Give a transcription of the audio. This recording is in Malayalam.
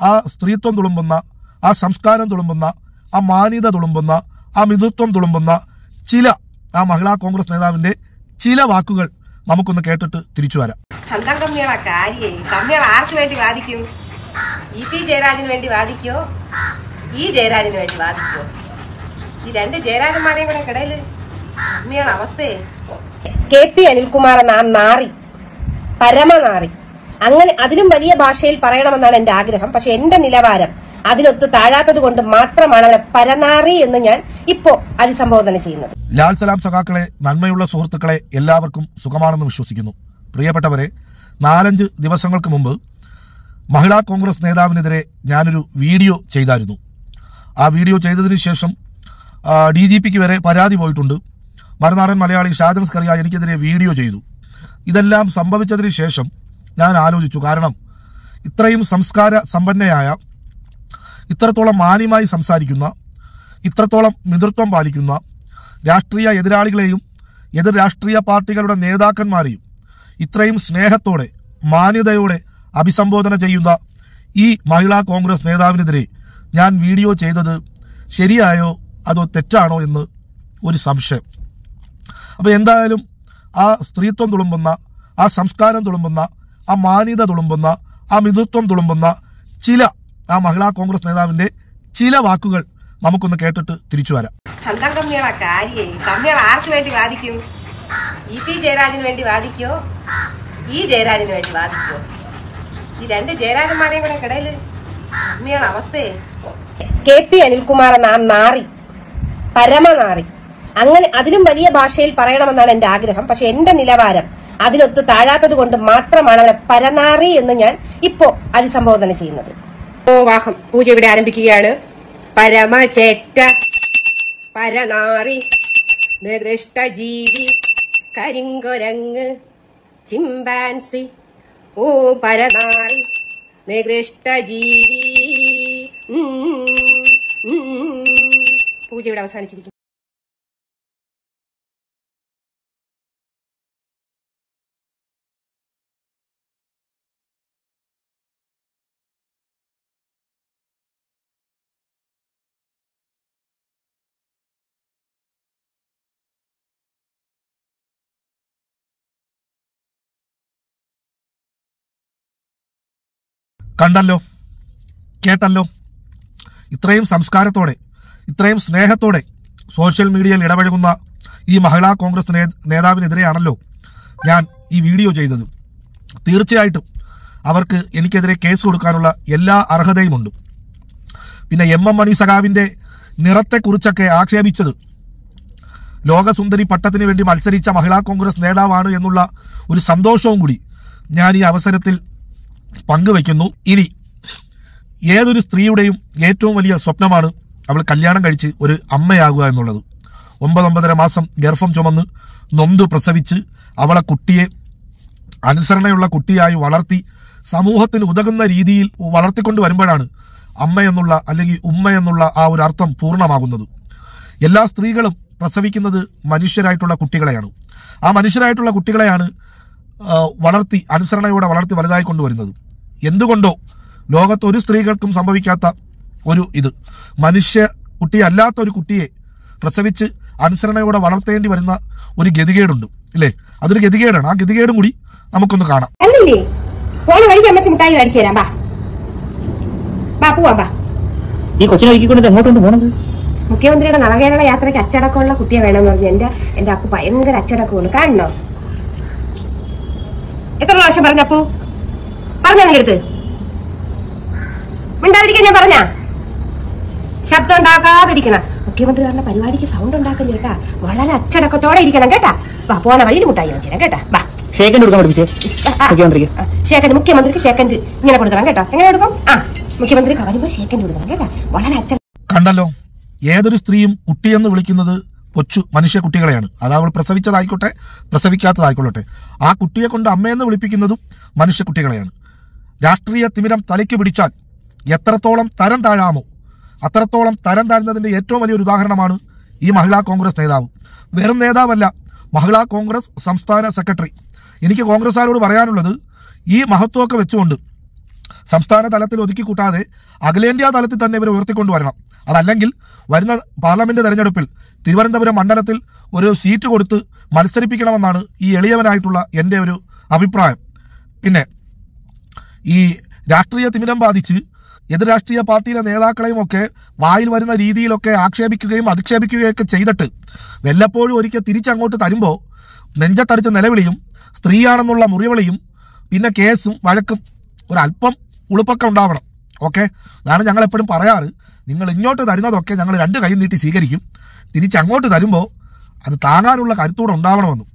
ആ സ്ത്രീത്വം തുളുമ്പുന്ന, ആ സംസ്കാരം തുളുമ്പുന്ന, ആ മാന്യത തുളുമ്പുന്ന, ആ മിതൃത്വം തുളുമ്പുന്ന ആ മഹിളാ കോൺഗ്രസ് നേതാവിന്റെ ചില വാക്കുകൾ നമുക്കൊന്ന് കേട്ടിട്ട് തിരിച്ചു വരാം. ആർക്ക് വേണ്ടി വാദിക്കും? ഇ.പി. ജയരാജന് വേണ്ടി വാദിക്കോ, ഈ ജയരാജന് വേണ്ടി വാദിക്കോ? ഈ രണ്ട് ജയരാജന്മാരെയും കൂടെ കിടയില് അമ്മയുടെ അവസ്ഥയെ. കെ.പി. അനിൽകുമാർ നാറി, പരമനാറി. അങ്ങനെ അതിലും വലിയ ഭാഷയിൽ പറയണമെന്നാണ് എന്റെ ആഗ്രഹം. പക്ഷെ എന്റെ നിലവാരം അതിനൊത്ത് താഴാത്തത് കൊണ്ട് മാത്രമാണ് അവരെ പരനാറി എന്ന് ഞാൻ ഇപ്പോ അതിസംബോധന ചെയ്യുന്നത്. ലാൽ സലാം സഖാക്കളെ, നന്മയുള്ള സുഹൃത്തുക്കളെ, എല്ലാവർക്കും സുഖമാണെന്ന് വിശ്വസിക്കുന്നു. പ്രിയപ്പെട്ടവരെ, 4-5 ദിവസങ്ങൾക്ക് മുമ്പ് മഹിളാ കോൺഗ്രസ് നേതാവിനെതിരെ ഞാനൊരു വീഡിയോ ചെയ്തായിരുന്നു. ആ വീഡിയോ ചെയ്തതിന് ശേഷം DGPക്ക് വരെ പരാതി പോയിട്ടുണ്ട്. മറുനാടൻ മലയാളി ഷാജൻ സ്കറിയ എനിക്കെതിരെ വീഡിയോ ചെയ്തു. ഇതെല്ലാം സംഭവിച്ചതിന് ശേഷം ഞാൻ ആലോചിച്ചു. കാരണം ഇത്രയും സംസ്കാര സമ്പന്നയായ, ഇത്രത്തോളം മാന്യമായി സംസാരിക്കുന്ന, ഇത്രത്തോളം മിതൃത്വം പാലിക്കുന്ന രാഷ്ട്രീയ എതിരാളികളെയും എതിർ രാഷ്ട്രീയ പാർട്ടികളുടെ നേതാക്കന്മാരെയും ഇത്രയും സ്നേഹത്തോടെ, മാന്യതയോടെ അഭിസംബോധന ചെയ്യുന്ന ഈ മഹിളാ കോൺഗ്രസ് നേതാവിനെതിരെ ഞാൻ വീഡിയോ ചെയ്തത് ശരിയായോ അതോ തെറ്റാണോ എന്ന് ഒരു സംശയം. അപ്പോൾ എന്തായാലും ആ സ്ത്രീത്വം തുളുമ്പുന്ന, ആ സംസ്കാരം തുളുമ്പുന്ന, ആ മാന്യത തുളുമ്പുന്ന, ആ മിതൃത്വം തുളുമ്പുന്ന ആ മഹിളാ കോൺഗ്രസ് നേതാവിന്റെ ചില വാക്കുകൾ നമുക്കൊന്ന് കേട്ടിട്ട് തിരിച്ചു വരാം. ആർക്ക് വേണ്ടി വാദിക്കും? ഇ.പി. ജയരാജന് വേണ്ടി വാദിക്കോ, ഈ ജയരാജന് വേണ്ടി വാദിക്കോ? ഈ രണ്ട് ജയരാജന്മാരെയും കൂടെ കിടയില് അമ്മയുടെ അവസ്ഥയെ. കെ.പി. അനിൽകുമാർ നാറി, പരമനാറി. അങ്ങനെ അതിലും വലിയ ഭാഷയിൽ പറയണമെന്നാണ് എന്റെ ആഗ്രഹം. പക്ഷെ എന്റെ നിലവാരം അതിനൊത്ത് താഴാത്തത് കൊണ്ട് മാത്രമാണ് അവരെ പരനാറി എന്ന് ഞാൻ ഇപ്പോ അതിസംബോധന ചെയ്യുന്നത്. വാഹം പൂജ ഇവിടെ ആരംഭിക്കുകയാണ്. പരമചേറ്റ, പരനാറി, നികൃഷ്ടജീവി, കരിങ്കൊരങ്ങ്, ചിമ്പാൻസി, ഓ പരനാറി, നികൃഷ്ടജീവി. പൂജ ഇവിടെ അവസാനിച്ചിരിക്കുന്നു. കണ്ടല്ലോ, കേട്ടല്ലോ. ഇത്രയും സംസ്കാരത്തോടെ, ഇത്രയും സ്നേഹത്തോടെ സോഷ്യൽ മീഡിയയിൽ ഇടപഴകുന്ന ഈ മഹിളാ കോൺഗ്രസ് നേതാവിനെതിരെയാണല്ലോ ഞാൻ ഈ വീഡിയോ ചെയ്തത്. തീർച്ചയായിട്ടും അവർക്ക് എനിക്കെതിരെ കേസ് കൊടുക്കാനുള്ള എല്ലാ അർഹതയുമുണ്ട്. പിന്നെ M മണി സഖാവിന്റെ നിറത്തെക്കുറിച്ചൊക്കെ ആക്ഷേപിച്ചത് ലോകസുന്ദരി പട്ടത്തിന് വേണ്ടി മത്സരിച്ച മഹിളാ കോൺഗ്രസ് നേതാവാണ് എന്നുള്ള ഒരു സന്തോഷവും കൂടി ഞാൻ ഈ അവസരത്തിൽ പങ്കുവയ്ക്കുന്നു. ഇനി ഏതൊരു സ്ത്രീയുടെയും ഏറ്റവും വലിയ സ്വപ്നമാണ് അവൾ കല്യാണം കഴിച്ച് ഒരു അമ്മയാകുക എന്നുള്ളത്. 9-9.5 മാസം ഗർഭം ചുമന്ന് നൊന്തു പ്രസവിച്ച് അവളെ കുട്ടിയെ അനുസരണയുള്ള കുട്ടിയായി വളർത്തി സമൂഹത്തിന് ഉതകുന്ന രീതിയിൽ വളർത്തിക്കൊണ്ട് വരുമ്പോഴാണ് അമ്മ എന്നുള്ള അല്ലെങ്കിൽ ഉമ്മ എന്നുള്ള ആ ഒരു അർത്ഥം പൂർണ്ണമാകുന്നത്. എല്ലാ സ്ത്രീകളും പ്രസവിക്കുന്നത് മനുഷ്യരായിട്ടുള്ള കുട്ടികളെയാണ്. ആ മനുഷ്യരായിട്ടുള്ള കുട്ടികളെയാണ് വളർത്തി അനുസരണയോടെ വളർത്തി വലുതായി കൊണ്ടുവരുന്നത്. എന്തുകൊണ്ടോ ലോകത്ത് ഒരു സ്ത്രീകൾക്കും സംഭവിക്കാത്ത ഒരു മനുഷ്യ കുട്ടിയല്ലാത്ത ഒരു കുട്ടിയെ പ്രസവിച്ച് അനുസരണയോടെ വളർത്തേണ്ടി വരുന്ന ഒരു ഗതികേടുണ്ട്, ഇല്ലേ? അതൊരു ഗതികേടാണ്. ആ ഗതികേടും കൂടി നമുക്കൊന്ന് കാണാം. മുഖ്യമന്ത്രിയുടെ നവകേരള യാത്രയ്ക്ക് അച്ചടക്കമുള്ള കുട്ടിയെ വേണമെന്ന് പറഞ്ഞു എന്റെ അപ്പു ഭയങ്കര അച്ചടക്കമാണ്. കാണണോ? എത്ര പ്രാവശ്യം പറഞ്ഞപ്പൂ പറഞ്ഞ നിങ്ങടുത്ത് മിണ്ടാതിരിക്കാൻ ഞാൻ പറഞ്ഞ ശബ്ദം ഉണ്ടാക്കാതിരിക്കണം. മുഖ്യമന്ത്രി പറഞ്ഞ പരിപാടിക്ക് സൗണ്ട് ഉണ്ടാക്കല്ലേ കേട്ടാ. വളരെ അച്ചടക്കത്തോടെ ഇരിക്കണം കേട്ടാ. പോണ വഴിയിൽ മുട്ടായി വാങ്ങിച്ചു കേട്ടാ. മുഖ്യമന്ത്രിക്ക് ഷേക്കൻഡ് ഇങ്ങനെ കൊടുക്കണം കേട്ടോ. എങ്ങനെ കൊടുക്കും? മുഖ്യമന്ത്രിക്ക് വരുമ്പോ ഷേക്കൻഡ് കൊടുക്കണം കേട്ടാ. വളരെ കണ്ടല്ലോ, ഏതൊരു സ്ത്രീയും കുട്ടിയെന്ന് വിളിക്കുന്നത് കൊച്ചു മനുഷ്യ കുട്ടികളെയാണ്. അത് അവൾ പ്രസവിച്ചതായിക്കോട്ടെ പ്രസവിക്കാത്തതായിക്കൊള്ളട്ടെ, ആ കുട്ടിയെ കൊണ്ട് അമ്മയെന്ന് വിളിപ്പിക്കുന്നതും മനുഷ്യ കുട്ടികളെയാണ്. രാഷ്ട്രീയ തിമിരം തലയ്ക്ക് പിടിച്ചാൽ എത്രത്തോളം തരം താഴാമോ അത്രത്തോളം തരം താഴ്ന്നതിന്റെ ഏറ്റവും വലിയൊരു ഉദാഹരണമാണ് ഈ മഹിളാ കോൺഗ്രസ് നേതാവ്. വെറും നേതാവല്ല, മഹിളാ കോൺഗ്രസ് സംസ്ഥാന സെക്രട്ടറി. എനിക്ക് കോൺഗ്രസ്സുകാരോട് പറയാനുള്ളത്, ഈ മഹത്വമൊക്കെ വെച്ചുകൊണ്ട് സംസ്ഥാന തലത്തിൽ ഒതുക്കി കൂട്ടാതെ അഖിലേന്ത്യാ തലത്തിൽ തന്നെ ഇവർ ഉയർത്തിക്കൊണ്ടുവരണം. അതല്ലെങ്കിൽ വരുന്ന പാർലമെന്റ് തെരഞ്ഞെടുപ്പിൽ തിരുവനന്തപുരം മണ്ഡലത്തിൽ ഒരു സീറ്റ് കൊടുത്ത് മത്സരിപ്പിക്കണമെന്നാണ് ഈ എളിയവനായിട്ടുള്ള എൻ്റെ ഒരു അഭിപ്രായം. പിന്നെ ഈ രാഷ്ട്രീയ തിമിരം ബാധിച്ച് എതിർ രാഷ്ട്രീയ പാർട്ടിയിലെ നേതാക്കളെയും ഒക്കെ വായിൽ വരുന്ന രീതിയിലൊക്കെ ആക്ഷേപിക്കുകയും അധിക്ഷേപിക്കുകയൊക്കെ ചെയ്തിട്ട് വല്ലപ്പോഴും ഒരിക്കൽ തിരിച്ചങ്ങോട്ട് തരുമ്പോൾ നെഞ്ചത്തടിച്ച നിലവിളിയും സ്ത്രീയാണെന്നുള്ള മുറിവിളിയും പിന്നെ കേസും വഴക്കും ഒരല്പം ഉളുപ്പൊക്കെ ഉണ്ടാവണം. ഓക്കെ, അതാണ് ഞങ്ങളെപ്പോഴും പറയാറ്. നിങ്ങൾ ഇങ്ങോട്ട് തരുന്നതൊക്കെ ഞങ്ങൾ രണ്ട് കൈ നീട്ടി സ്വീകരിക്കും, തിരിച്ചങ്ങോട്ട് തരുമ്പോൾ അത് താങ്ങാനുള്ള കരുത്തൂടെ ഉണ്ടാവണമെന്നും.